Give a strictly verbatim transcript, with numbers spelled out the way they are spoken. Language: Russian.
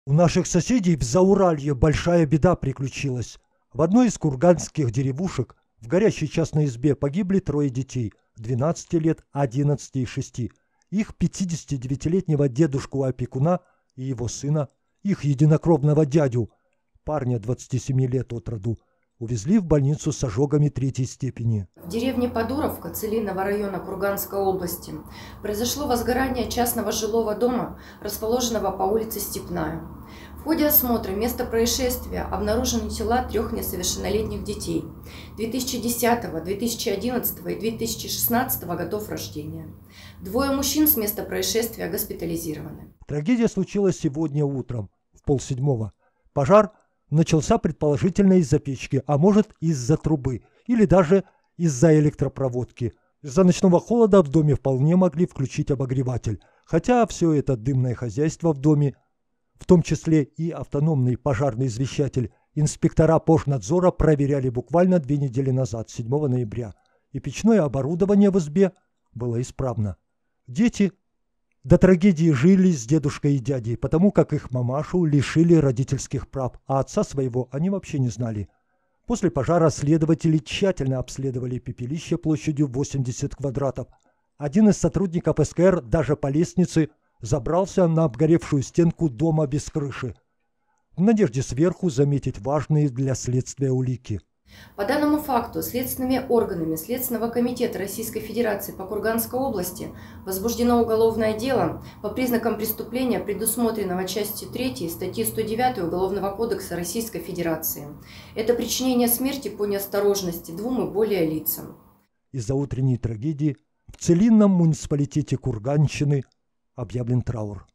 У наших соседей в Зауралье большая беда приключилась. В одной из курганских деревушек в горящей частной избе погибли трое детей – двенадцати лет, одиннадцати и шести. Их пятидесятидевятилетнего дедушку-опекуна и его сына, их единокровного дядю, парня двадцати семи лет от роду, увезли в больницу с ожогами третьей степени. В деревне Подуровка Целинного района Курганской области произошло возгорание частного жилого дома, расположенного по улице Степная. В ходе осмотра места происшествия обнаружены тела трех несовершеннолетних детей две тысячи десятого, две тысячи одиннадцатого и две тысячи шестнадцатого годов рождения. Двое мужчин с места происшествия госпитализированы. Трагедия случилась сегодня утром, в полседьмого. Пожар начался предположительно из-за печки, а может из-за трубы или даже из-за электропроводки. Из-за ночного холода в доме вполне могли включить обогреватель, хотя все это дымное хозяйство в доме, в том числе и автономный пожарный извещатель, инспектора Пожнадзора проверяли буквально две недели назад, седьмого ноября, и печное оборудование в избе было исправно. Дети до трагедии жили с дедушкой и дядей, потому как их мамашу лишили родительских прав, а отца своего они вообще не знали. После пожара следователи тщательно обследовали пепелище площадью восемьдесят квадратов. Один из сотрудников эс ка эр даже по лестнице забрался на обгоревшую стенку дома без крыши, в надежде сверху заметить важные для следствия улики. По данному факту следственными органами Следственного комитета Российской Федерации по Курганской области возбуждено уголовное дело по признакам преступления, предусмотренного частью третьей статьи сто девятой Уголовного кодекса Российской Федерации. Это причинение смерти по неосторожности двум и более лицам. Из-за утренней трагедии в Целинном муниципалитете Курганщины объявлен траур.